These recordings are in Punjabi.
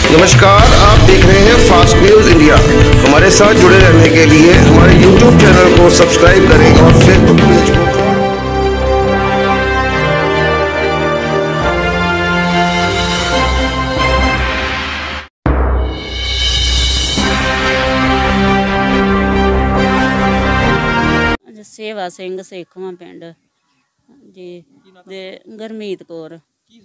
नमस्कार, आप देख रहे हैं फास्ट न्यूज इंडिया। हमारे साथ जुड़े रहने के लिए हमारे यूट्यूब चैनल को सब्सक्राइब करें और फेसबुक पेज को सेवा सिंह सेखवा पिंड जी ते गुरमीत कौर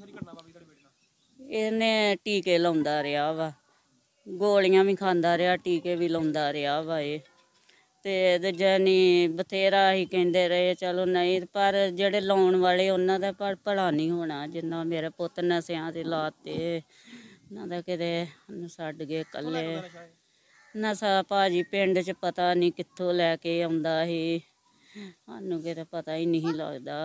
इन्ने टीके लाउंदा रहा वा, गोलियां भी खांदा रहा, टीके भी लाउंदा रहा वा। ते जानी बथेरा ही कहते रहे चलो नहीं, पर जेडे लाउन वाले उन्हों का भला नहीं होना। जिन्ना मेरे पुत नशियां ते लाते उन्होंने किते छड्ड गए कल्ले। नशा भाजी पिंड च पता नहीं कित्थों लैके आउंदा ही, सानू किते पता ही नहीं लगदा।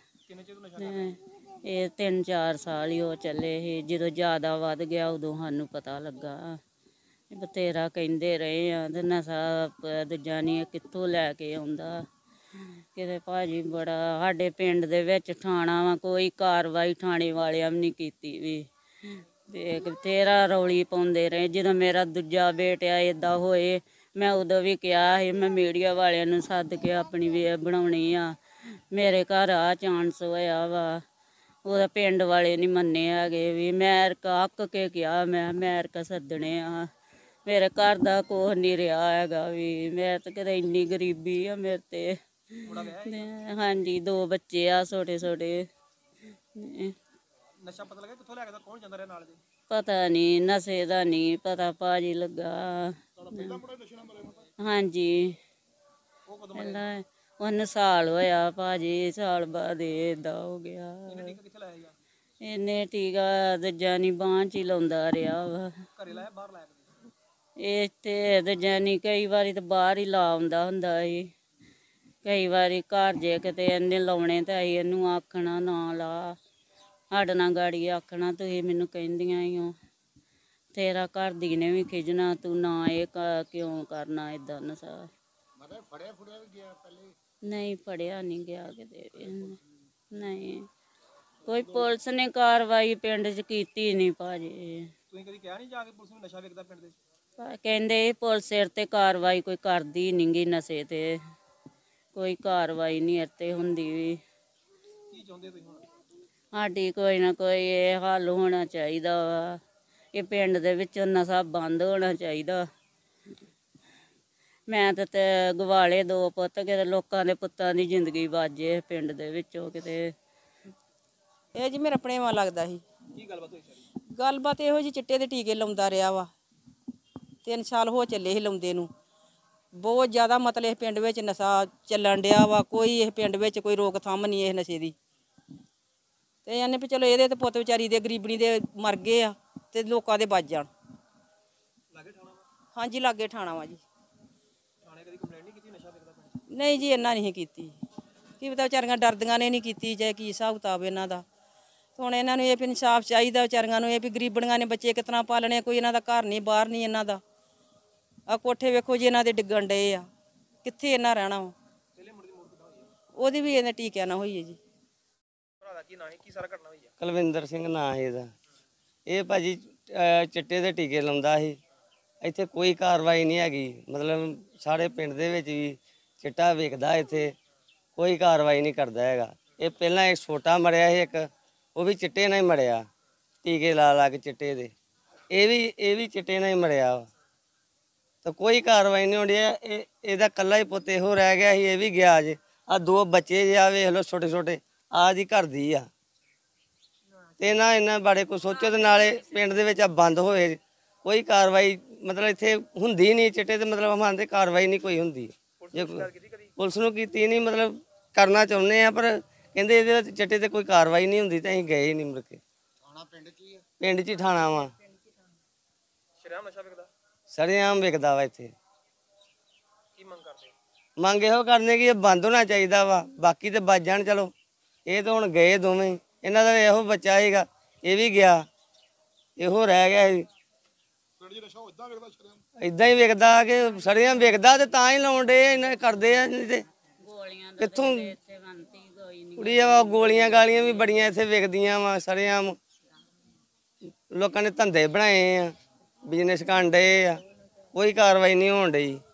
ये 3-4 साल ही हो चले ही, जो ज़्यादा वध गया उदों सानू पता लगा। बथेरा कहते रहे हैं नशा दूजा नहीं कित्थों लैके आउंदा। किते भाजी बड़ा साडे पिंड दे विच थाना वा, कोई कार्रवाई थाने वालियां भी नहीं कीती भी। ते बथेरा रौली पाउंदे रहे। जो मेरा दूजा बेटा इदा होए मैं उदों भी कहा ही, मैं मीडिया वालियां नूं सद के अपनी वे बनाउणी आ। मेरे घर आ चांस होया वा, ਉਹਦਾ ਪਿੰਡ वाले नहीं मन्ने हैगे भी। मैं अक के कहा मैं अरका सदने आ, मेरे घर का कुछ नहीं रहा हैगा भी। मैं तो किते इन्नी गरीबी आ मेरे ते। हाँ जी 2 बच्चे आ छोटे छोटे। पता नहीं नशे का नहीं पता भाजी लगा। हाँ जी उन साल होया भाजी, साल बाद इदा हो गया। इन्हें टीका जानी बांह च ही लाउंदा रहा वा। इत्थे जानी कई बारी तो बाहर ही ला आउंदा हुंदा ही। कई बारी घर जे किते इन्ने लाउणे ते असीं इहनूं आखना ना ला, साडे नाल गाड़ी आखना तुसीं मैनूं कहंदियां ही हो। तेरा घर दी ने भी खिजना तू ना क्यों करना इदा नशा। नहीं फड़िया नहीं गया किते नहीं, कोई पुलिस ने कार्रवाई पिंड च कीती नहीं भाजी। कहंदे पुलिस सिर ते कार्रवाई कोई करदी नहीं गी नशे ते, कोई कार्रवाई नहीं इत्ते हुंदी भी। साडी कोई ना कोई हल होना चाहिदा वा। ये पिंड दे विच नशा बंद होना चाहिदा। मैं ते गवाले 2 पुत्त किते लोकां दे पुत्तां दी जिंदगी बाजे पिंड दे विचों किते। ਇਹ ਜੀ ਮੇਰਾ ਆਪਣੇਵਾ ਲੱਗਦਾ ਸੀ। ਗੱਲਬਾਤ ਇਹੋ ਜੀ ਚਿੱਟੇ ਦੇ ਟੀਕੇ ਲਾਉਂਦਾ ਰਿਹਾ ਵਾ। 3 ਸਾਲ ਹੋ ਚੱਲੇ ਸੀ ਲਾਉਂਦੇ ਨੂੰ। ਬਹੁਤ ਜ਼ਿਆਦਾ ਮਤਲਬ ਇਸ ਪਿੰਡ ਵਿੱਚ ਨਸ਼ਾ ਚੱਲਣ ਡਿਆ ਵਾ। ਕੋਈ ਇਸ ਪਿੰਡ ਵਿੱਚ ਕੋਈ ਰੋਕਥਾਮ ਨਹੀਂ ਇਸ ਨਸ਼ੇ ਦੀ। ਤੇ ਇਹਨੇ ਵੀ ਚਲੋ ਇਹਦੇ ਤੇ ਪੁੱਤ ਵਿਚਾਰੀ ਦੇ ਗਰੀਬਣੀ ਦੇ ਮਰ ਗਏ ਆ ਤੇ ਲੋਕਾਂ ਦੇ ਬਚ ਜਾਣ। ਹਾਂਜੀ ਲਾਗੇ ਠਾਣਾ ਵਾ ਜੀ। ਨਹੀਂ ਜੀ ਇਹਨਾਂ ਨਹੀਂ ਕੀਤੀ। ਕੀ ਪਤਾ ਵਿਚਾਰੀਆਂ ਡਰਦੀਆਂ ਨੇ ਨਹੀਂ ਕੀਤੀ ਚਾਹੇ ਕੀ ਹਿਸਾਬ ਕਿਤਾਬ ਇਹਨਾਂ ਦਾ। ਹੁਣ ਇਹਨਾਂ ਨੂੰ ਇਹ ਵੀ ਇਨਸਾਫ ਚਾਹੀਦਾ ਵਿਚਾਰੀਆਂ ਨੂੰ। ਇਹ ਵੀ ਗਰੀਬਣੀਆਂ ਨੇ ਬੱਚੇ ਕਿਸ ਤਰ੍ਹਾਂ ਪਾਲਣੇ, ਕੋਈ ਇਹਨਾਂ ਦਾ ਘਰ ਨਹੀਂ ਬਾਹਰ ਨਹੀਂ ਇਹਨਾਂ ਦਾ। ਆ ਕੋਠੇ ਵੇਖੋ ਜੀ ਇਹਨਾਂ ਦੇ ਡਿੱਗਣ ਡਏ ਆ, ਕਿੱਥੇ ਇਹਨਾਂ ਰਹਿਣਾ ਵਾ। ਉਹਦੀ ਵੀ ਇਹਨੇ ਟੀਕਿਆਂ ਨਾਲ ਹੋਈ ਹੈ ਜੀ। ਕੁਲਵਿੰਦਰ ਸਿੰਘ ਨਾਂ ਹੈ ਇਹਦਾ। ਇਹ ਭਾਜੀ ਚਿੱਟੇ ਦੇ ਟੀਕੇ ਲਾਉਂਦਾ ਸੀ। ਇੱਥੇ ਕੋਈ ਕਾਰਵਾਈ ਨਹੀਂ ਹੈਗੀ। ਮਤਲਬ ਸਾਡੇ ਪਿੰਡ ਦੇ ਵਿੱਚ ਵੀ ਚਿੱਟਾ ਵੇਚਦਾ, ਇੱਥੇ ਕੋਈ ਕਾਰਵਾਈ ਨਹੀਂ ਕਰਦਾ ਹੈਗਾ। ਇਹ ਪਹਿਲਾਂ ਇੱਕ ਛੋਟਾ ਮਰਿਆ ਸੀ, ਇੱਕ ਉਹ ਵੀ ਚਿੱਟੇ ਨਾਲ ਹੀ ਮਰਿਆ, ਟੀਕੇ ਲਾ ਕੇ ਚਿੱਟੇ ਦੇ। ਇਹ ਵੀ ਚਿੱਟੇ ਨਾਲ ਹੀ ਮਰਿਆ ਵਾ। ਤਾਂ ਕੋਈ ਕਾਰਵਾਈ ਨਹੀਂ ਹੋਣੀ। ਇਹਦਾ ਇਕੱਲਾ ਹੀ ਪੁੱਤ ਇਹੋ ਰਹਿ ਗਿਆ ਸੀ, ਇਹ ਵੀ ਗਿਆ ਜੇ। ਆ 2 ਬੱਚੇ ਜੇ ਆ ਵੇਖ ਲਓ ਛੋਟੇ ਛੋਟੇ, ਆ ਜੀ ਘਰ ਦੀ ਆ। ਤੇ ਇਹਨਾਂ ਬਾਰੇ ਕੋਈ ਸੋਚੋ। ਤੇ ਨਾਲੇ ਪਿੰਡ ਦੇ ਵਿੱਚ ਆ ਬੰਦ ਹੋਏ, ਕੋਈ ਕਾਰਵਾਈ ਮਤਲਬ ਇੱਥੇ ਹੁੰਦੀ ਨਹੀਂ। ਚਿੱਟੇ ਤੇ ਮਤਲਬ ਹਮਾਨ ਤੇ ਕਾਰਵਾਈ ਨਹੀਂ ਕੋਈ ਹੁੰਦੀ। ਜੇ ਪੁਲਿਸ ਨੂੰ ਕੀਤੀ ਨਹੀਂ, ਮਤਲਬ ਕਰਨਾ ਚਾਹੁੰਦੇ ਆ ਪਰ ਕਹਿੰਦੇ ਇਹਦੇ ਵਿੱਚ ਚਿੱਟੇ ਤੇ ਕੋਈ ਕਾਰਵਾਈ ਨਹੀਂ ਹੁੰਦੀ। ਤਾਂ ਅਸੀਂ ਗਏ ਹੀ ਨਹੀਂ ਮੁੜ ਕੇ। ਪਿੰਡ 'ਚ ਹੀ ਠਾਣਾ ਵਾ। ਸਰੇਆਮ ਵਿਕਦਾ ਵਾ ਇੱਥੇ। ਮੰਗ ਇਹੋ ਕਰਨੇ ਕਿ ਇਹ ਬੰਦ ਹੋਣਾ ਚਾਹੀਦਾ ਵਾ। ਬਾਕੀ ਤੇ ਬਚ ਜਾਣ ਚਲੋ। ਇਹ ਤਾਂ ਹੁਣ ਗਏ ਦੋਵੇਂ। ਇਹਨਾਂ ਦਾ ਇਹੋ ਬੱਚਾ ਸੀਗਾ, ਇਹ ਵੀ ਗਿਆ, ਇਹੋ ਰਹਿ ਗਿਆ ਸੀ। ਇਦਾਂ ਹੀ ਵਿਕਦਾ ਕਿ ਸਰੇਆਮ ਵਿਕਦਾ ਤੇ ਤਾਂ ਹੀ ਲਾਉਣ ਡੇ ਇਹਨਾਂ ਕਰਦੇ ਆ। ਨਹੀਂ ਤੇ ਕਿੱਥੋਂ ਕੁੜੀ ਆ। ਗੋਲੀਆਂ ਗਾਲੀਆਂ ਵੀ ਬੜੀਆਂ ਇੱਥੇ ਵਿਕਦੀਆਂ ਵਾ ਸਰੇਆਮ। ਲੋਕਾਂ ਨੇ ਧੰਦੇ ਬਣਾਏ ਆ, ਬਿਜ਼ਨਸ ਕਰਨ ਡਏ ਆ, ਕੋਈ ਕਾਰਵਾਈ ਨਹੀਂ ਹੋਣ ਡਈ।